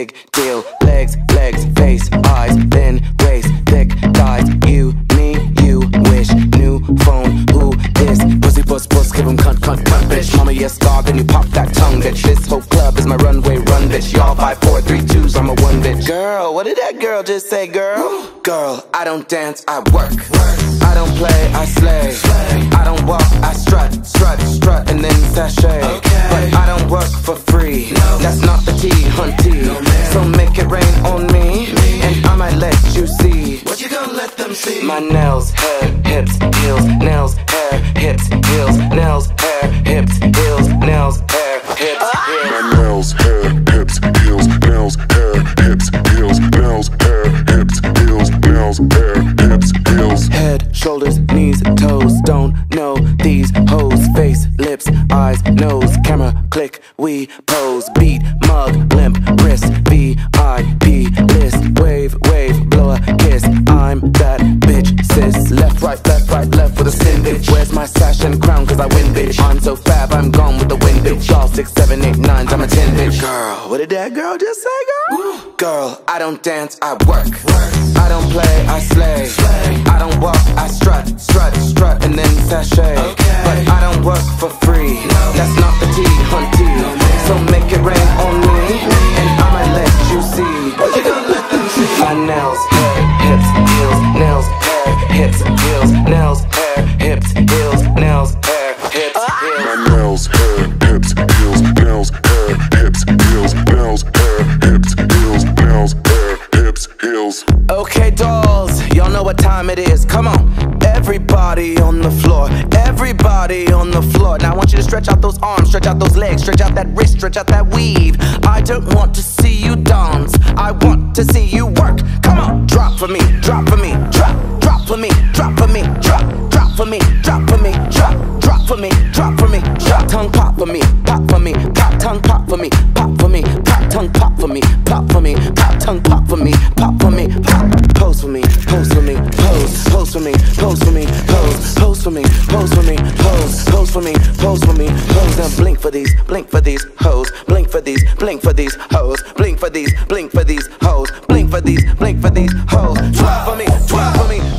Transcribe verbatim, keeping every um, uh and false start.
big deal. Legs, legs, face, eyes, thin waist, thick thighs. You, me, you wish. New phone, who this? Pussy, puss, puss, give him cunt, cunt, cunt, bitch. Mama, yes, dog, then you pop that tongue, bitch. This whole club is my runway, run, bitch. Y'all five, four, three, twos, I'm a one, bitch. Girl, what did that girl just say, girl? Girl, I don't dance, I work. I don't play, I slay. I don't walk, I strut, strut, strut, and then sashay. But I don't work for free. That's not the tea, hunty. So make it rain on me, and I might let you see. What you gonna let them see? My nails, hair, hips, heels, nails, hair, hips, heels, nails, hair, hips, heels, nails, hair, hips, heels. My nails, hair, hips, heels, nails, hair, hips, heels, nails, hair, hips, heels, nails, hair, hips, heels. Head, shoulders, knees, toes, don't know these hoes. Face, lips, eyes, nose, camera, click, we pose. Beat, mug, limp, wrist, V I P list. Wave, wave, blow a kiss. I'm that bitch, sis. Left, right, left, right, left with a sin, bitch. Where's my sash and crown, cause I win, bitch. I'm so fab, I'm gone with the wind, bitch. Y'all six, seven, eight, nines, I'm a ten, bitch. Girl, what did that girl just say, girl? Girl, I don't dance, I work. I don't play, I slay. I don't walk, I strut, strut, strut, and then sashay. But I don't work for free. That's not the tea, hunty. So make it rain on me, and I might let you see. What you gonna let them see? My nails, hair, hips, heels, nails, hair, hips, heels, nails, hair, hips, heels, nails, hair, hips, heels. My nails, hair, hips, heels, nails, hair, hips, heels, nails, hair, hips, heels, nails, hair, hips, heels. Okay, dolls, y'all know what time it is. Come on, everybody on the floor, everybody on the floor. Now I want you to stretch out those arms, stretch out those legs, stretch out that wrist, stretch out that weave. I don't want to see you dance, I want to see you work. Come on, drop for me, drop for me, drop, drop for me, drop for me, drop, drop for me, drop for me, drop, drop for me, drop for me, drop. Tongue pop for me, pop for me, pop tongue pop for me, pop for me, pop tongue pop for me, pop for me, pop tongue pop for me, pop for me, pop. Pose for me, pose for me, pose, pose for me, pose for me, pose, pose for me, pose for me, pose, pose for me, pose for me, pose. Now blink for these, blink for these hoes, blink for these, blink for these hoes, blink for these, blink for these hoes, blink for these, blink for these hoes. Twirl for me, twirl for me.